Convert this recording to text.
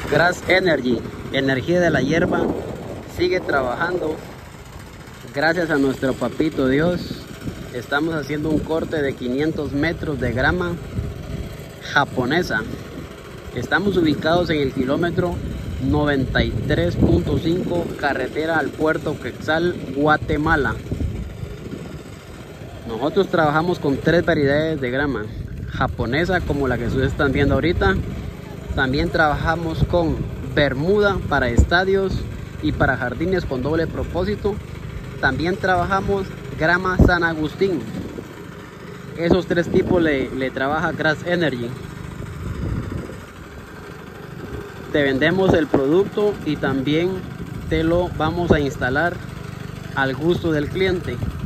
Grass Energy, energía de la hierba, sigue trabajando. Gracias a nuestro papito Dios, estamos haciendo un corte de 500 metros de grama japonesa. Estamos ubicados en el kilómetro 93.5, carretera al puerto Quetzal, Guatemala. Nosotros trabajamos con 3 variedades de grama japonesa, como la que ustedes están viendo ahorita. También trabajamos con bermuda para estadios y para jardines con doble propósito. También trabajamos grama San Agustín. Esos 3 tipos le trabaja Grass Energy. Te vendemos el producto y también te lo vamos a instalar al gusto del cliente.